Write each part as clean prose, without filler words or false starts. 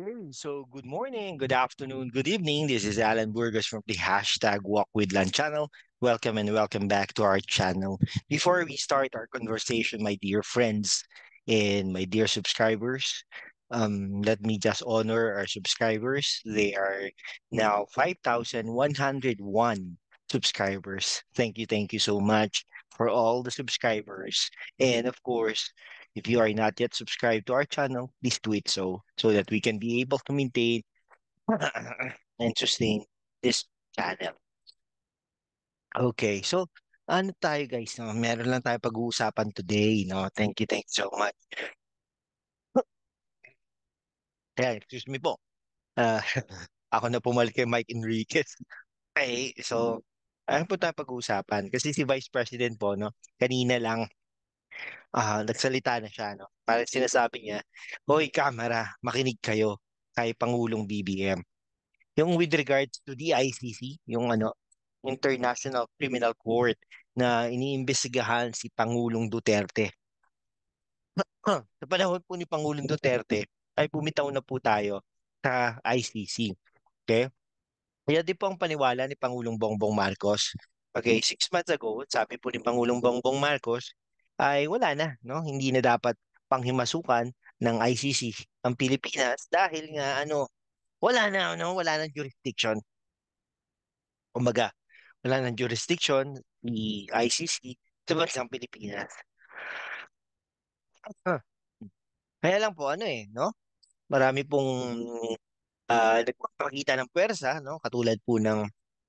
Okay, so good morning, good afternoon, good evening. This is Alan Burgos from the hashtag Walk with Land channel. Welcome and welcome back to our channel. Before we start our conversation, my dear friends and my dear subscribers, let me just honor our subscribers. They are now 5,101 subscribers. Thank you so much for all the subscribers. And of course, if you are not yet subscribed to our channel, please do it so that we can be able to maintain and sustain this channel. Okay, so ano tayo guys, no? Meron lang tayo pag-uusapan today, no? Thank you so much. Kaya, excuse me po. Ah, ako na pumalik kay Mike Enriquez. Okay, so ano po tayo pag-uusapan? Kasi si Vice President po, no? Kanina lang nagsalita na siya, no? Parang sinasabi niya, Hoy, Kamara, makinig kayo kay Pangulong BBM. Yung with regards to the ICC, yung International Criminal Court na iniimbestigahan si Pangulong Duterte. Sa panahon po ni Pangulong Duterte, ay bumitaw na po tayo sa ICC. Okay? Kaya di po ang paniwala ni Pangulong Bongbong Marcos. Okay, 6 months ago, sabi po ni Pangulong Bongbong Marcos, ay wala na, no? Hindi na dapat panghimasukan ng ICC ang Pilipinas dahil nga wala na, no? Wala na jurisdiction. Kumbaga, wala ng jurisdiction ni ICC sa bansang Pilipinas. Ah, Kaya lang po no? Marami pong nagpapakita ng puwersa, no? Katulad po ng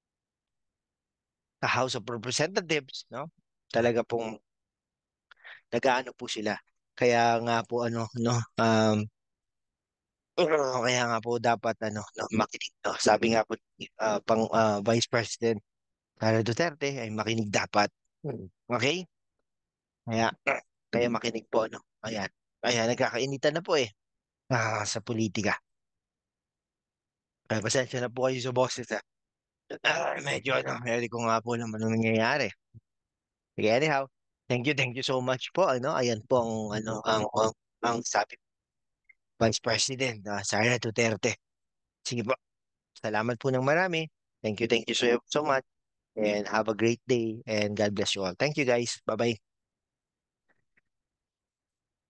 sa House of Representatives, no? Talaga pong nag-aano po sila. Kaya nga po no, kaya nga po dapat no, makinig, no? Sabi nga po ni Vice President Sara Duterte ay makinig dapat. Okay? Kaya kaya makinig po, no? Ayan. Ayan, nagkakainitan na po eh. Sa politika. Kaya pasensya na po kayo sa boses ah. Medyo medyo ko nga po naman ang nangyayari. Sige, anyhow, thank you so much po. Ayan po ang sabi Vice President Sara Duterte. Sige po, salamat po ng marami. Thank you so much. And have a great day and God bless you all. Thank you guys. Bye-bye.